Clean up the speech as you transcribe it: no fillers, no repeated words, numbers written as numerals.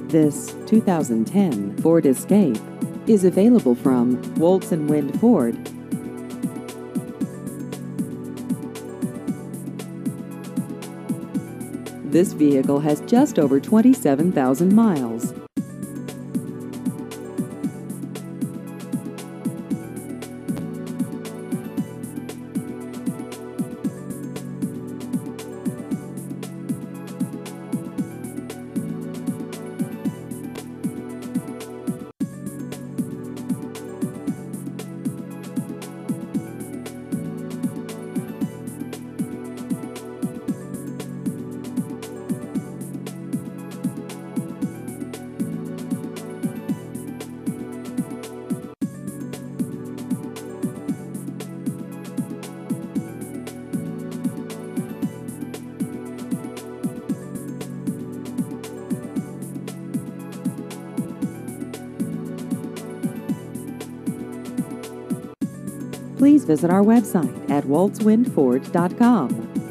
This 2010 Ford Escape is available from Woltz & Wind Ford. This vehicle has just over 27,000 miles. Please visit our website at woltzwindford.com.